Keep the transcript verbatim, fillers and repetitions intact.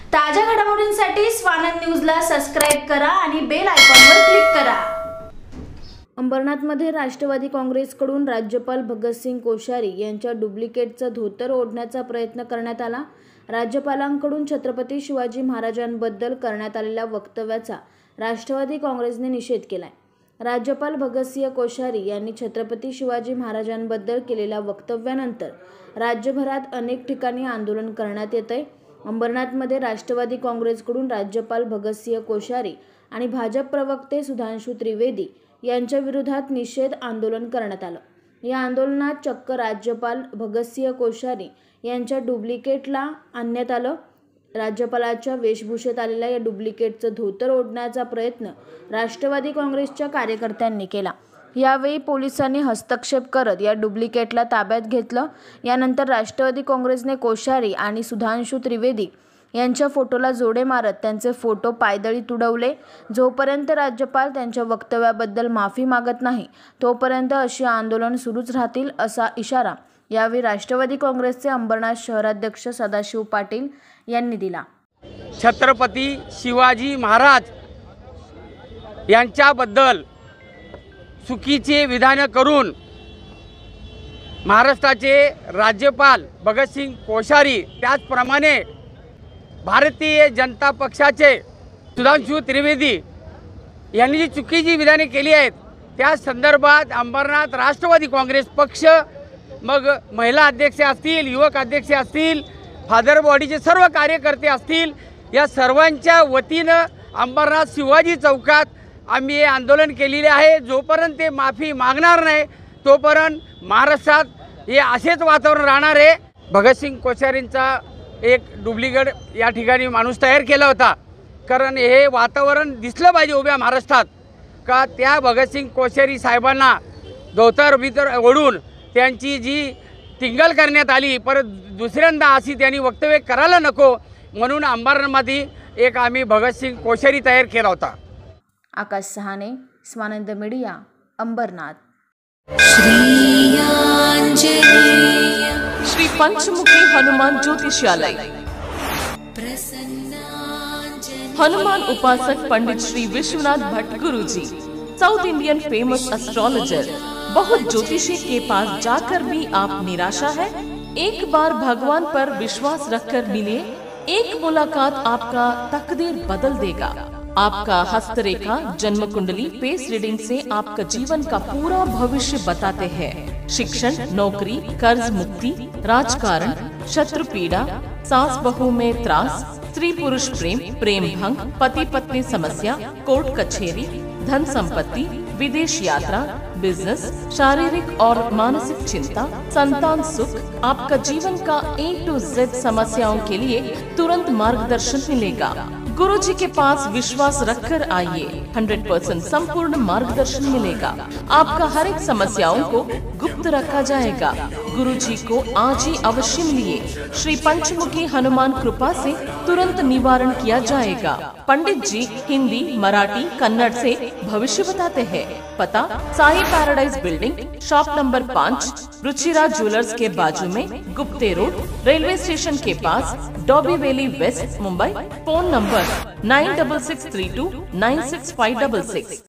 ताज्या घडामोडींसाठी स्वानंद न्यूजला सबस्क्राइब करा आणि बेल आयकॉनवर क्लिक करा। अंबरनाथमध्ये राष्ट्रवादी काँग्रेसकडून राज्यपाल भगतसिंग कोश्यारी यांच्या डुप्लिकेटचं धोतर ओढण्याचा प्रयत्न करण्यात आला। राज्यपालांकडून छत्रपती शिवाजी महाराजांबद्दल करण्यात आलेल्या वक्तव्याचा राष्ट्रवादी काँग्रेसने निषेध केलाय। राज्यपाल भगतसिंग कोश्यारी यांनी छत्रपती शिवाजी महाराजांबद्दल केलेल्या वक्तव्यानंतर राज्यभरात अनेक ठिकाणी आंदोलन करण्यात येतंय। अंबरनाथमध्ये राष्ट्रवादी काँग्रेसकडून राज्यपाल भगतसिंग कोश्यारी आणि भाजप प्रवक्ते सुधांशू त्रिवेदी यांच्या विरोधात निषेध आंदोलन करण्यात आलं। या आंदोलनात चक्क राज्यपाल भगतसिंग कोश्यारी यांच्या डुप्लिकेटला आणण्यात आलं। राज्यपालाच्या वेशभूषेत आलेल्या या डुप्लिकेटचं धोतर ओढण्याचा प्रयत्न राष्ट्रवादी काँग्रेसच्या कार्यकर्त्यांनी केला। यावेळी पोलिसांनी हस्तक्षेप करत या डुप्लिकेटला ताब्यात घेतलं। यानंतर राष्ट्रवादी काँग्रेसने कोश्यारी आणि सुधांशू त्रिवेदी यांच्या फोटोला जोडे मारत त्यांचे फोटो पायदळी तुडवले। जोपर्यंत राज्यपाल त्यांच्या वक्तव्याबद्दल माफी मागत नाही तोपर्यंत अशी आंदोलन सुरूच राहतील असा इशारा यावेळी राष्ट्रवादी काँग्रेसचे अंबरनाथ शहराध्यक्ष सदाशिव पाटील यांनी दिला। छत्रपती शिवाजी महाराज यांच्याबद्दल चुकीचे विधान करून महाराष्ट्राचे राज्यपाल भगतसिंग कोश्यारी त्याचप्रमाणे भारतीय जनता पक्षाचे सुधांशू त्रिवेदी यांनी जी चुकीची विधाने केली आहेत त्या संदर्भात अंबरनाथ राष्ट्रवादी काँग्रेस पक्ष, मग महिला अध्यक्ष असतील, युवक अध्यक्ष असतील, फादर बॉडीचे सर्व कार्यकर्ते असतील, या सर्वांच्या वतीनं अंबरनाथ शिवाजी चौकात आम्ही हे आंदोलन केलेले आहे। जोपर्यंत ते माफी मागणार नाही तोपर्यंत महाराष्ट्रात हे असेच वातावरण राहणार आहे। भगतसिंग कोश्यारींचा एक डुप्लिकेट या ठिकाणी माणूस तयार केला होता, कारण हे वातावरण दिसलं पाहिजे उभ्या महाराष्ट्रात का त्या भगतसिंग कोश्यारी साहेबांना धोतर बितर ओढून त्यांची जी टिंगल करण्यात आली, परत दुसऱ्यांदा अशी त्यांनी वक्तव्य करायला नको म्हणून अंबरनाथमध्ये एक आम्ही भगतसिंग कोश्यारी तयार केला होता। आकाश सहाने, स्वानंद मीडिया, अंबरनाथ। श्री पंचमुखी हनुमान ज्योतिषालय, हनुमान उपासक Pandit Shri Vishwanath Bhatt Guru ji, south Indian famous astrologer. बहुत ज्योतिषी के पास जाकर भी आप निराशा है? एक बार भगवान पर विश्वास रखकर मिले, एक मुलाकात आपका तकदीर बदल देगा। आपका हस्तरेखा, जन्म कुंडली, फेस रीडिंग से आपका जीवन का पूरा भविष्य बताते हैं। शिक्षण, नौकरी, कर्ज मुक्ति, राजकारण, शत्रु पीड़ा, सास बहू में त्रास, स्त्री पुरुष प्रेम, प्रेम भंग, पति पत्नी समस्या, कोर्ट कचहरी, धन संपत्ति, विदेश यात्रा, बिजनेस, शारीरिक और मानसिक चिंता, संतान सुख, आपका जीवन का ए टू जेड समस्याओं के लिए तुरंत मार्गदर्शन मिलेगा। गुरु जी के पास विश्वास रखकर आइए, हंड्रेड परसेंट संपूर्ण मार्गदर्शन मिलेगा। आपका हर एक समस्याओं को गुप्त रखा जाएगा। गुरु जी को आज ही अवश्य मिलिए। श्री पंचमुखी हनुमान कृपा से तुरंत निवारण किया जाएगा। पंडित जी हिंदी, मराठी, कन्नड़ से भविष्य बताते हैं। पता Sai paradise building, shop number पाँच, रुचिरा ज्वेलर्स के बाजू में, गुप्ते रोड, रेलवे स्टेशन के पास, Dombivli west, Mumbai. Phone number nine double six three two nine six five double six.